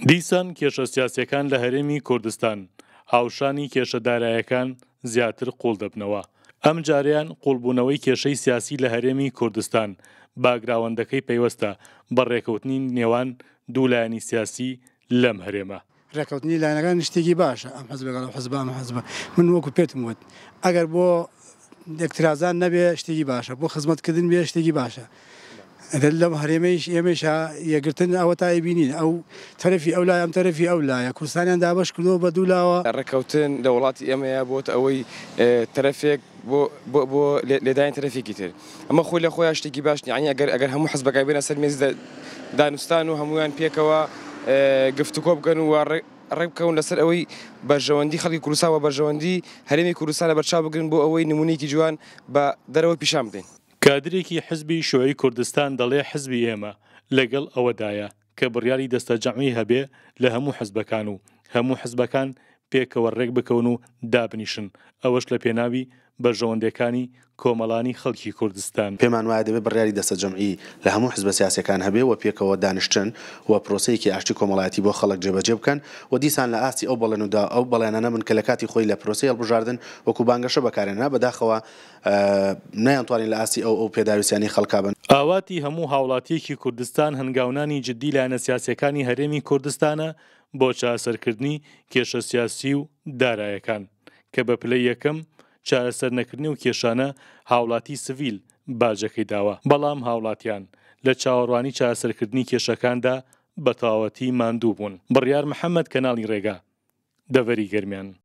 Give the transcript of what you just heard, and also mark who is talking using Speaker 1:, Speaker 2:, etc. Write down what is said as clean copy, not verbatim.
Speaker 1: دیسان کێشە سیاسیەکان لە هەرێمی کوردستان هاوشانی کێشەداراییەکان زیاتر قوڵ دەبنەوە. ئەم جاریان قوڵبوونەوەی کێشەی سیاسی لە هەرێمی کوردستان باگراوەندەکەی پەیوەستە بە ڕێکەوتنی نێوان دوو لایەنی سیاسی لەم هەرێمە.
Speaker 2: ڕێکەوتنی لایەنەکان شتێکی باشە، ئەم حەزبەکان حەزب ئەم حەزبە من وەکو پێتم وت ئەگەر بۆ ئێکترازان نەبێ شتێکی باشە، بۆ خزمەتکردن بێ شتێکی باشە. لەم هەرێمەیش ئێمەش یەکگرتن ئەوە تا بینین ئەو تەرەفی ئەو لای ئەم تەرەفی ئەو لایە کوردستانیان دابەش کردەوە بە دوولاوە.
Speaker 3: ڕێکەوتن لە وڵاتی ئێمەیە بۆت ئەوەی تەرەفێک بۆ لێدانی تەرەفێکی تر ئەمە خۆی لە خۆیان شتێکی باش نیە. ئەگەر هەموو حەزبەکان بێنە سەر مێز دانوستان و هەمویان پێکەوە گفتوگۆ بکەن و ڕێبکەون لەسەر ئەوەی بەرژەوەندی خەڵکی کوردستان و بەرژەوەندی هەرێمی کوردستان لە بەرچاو بگرن بۆ ئەوەی نمونەیەکی جوان بە دەرەوە پیشان بدەین.
Speaker 1: کادرێکی حزبی شۆعی کوردستان دەڵێ حزبی ئێمە لەگەڵ ئەوەدایە کە بڕیاری دەستە جەمعی هەبێ لە هەموو حزبەکان و هەموو حزبەکان پێکەوە ڕێک بکەون و دابنیشن، ئەوەش لە پێناوی بەرژەوەندەکانی کۆمەڵانی خەڵکی کوردستان.
Speaker 4: پێمان وایە دەبێت بڕیاری دەستە جەمعی لە هەموو حزبە سیاسیەکان هەبێ و پێکەوە دانیشتن و پرۆسەیەکی ئاشتی کۆمەڵایەتی بۆ خەڵک جێبەجێ بکەن و دیسان لە ئاستی ئەو بەڵێنودا ئەو بەڵێنانە من کە لە کاتی خۆی لە پرۆسی هەڵبژاردن وەکو بانگەشە بەکارێنە بەداخەوە نەیانتوانین لە ئاستی ئەو پێداویستیانی خەڵکا بن.
Speaker 1: ئاواتی هەموو هاوڵاتیەکی کوردستان هەنگاونانی جددی لایەنە سیاسیەکانی هەرێمی کوردستانە بۆ چارەسەرکردنی کێشە سیاسی و داراییەکان کە بە پلەی یەکەم چارەسەر نەکردنی و کێشانە هاوڵاتی سڤیل باجەکەی داوە، بەڵام هاوڵاتیان لە چاوەڕوانی چارەسەرکردنی کێشەکاندا بە تەواوەتی ماندوو بوون. بڕیار محەممەد کەناڵی ڕێگا دەڤەری گەرمیان.